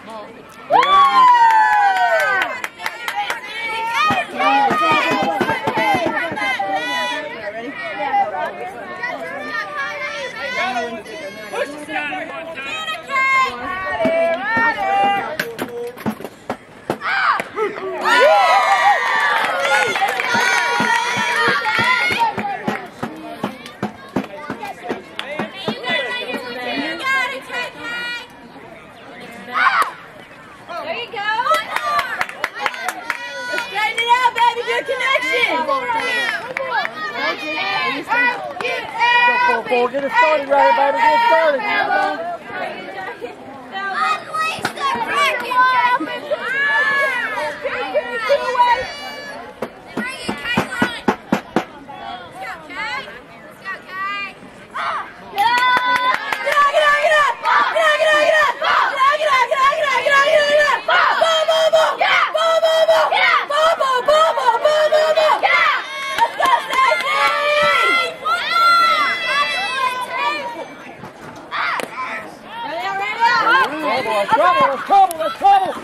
Get it started right, baby. Get it started. Unleash the Kraken! Bring it, Caitlin! Let's go, Kay. Let's go, Kay. Get Let's trouble!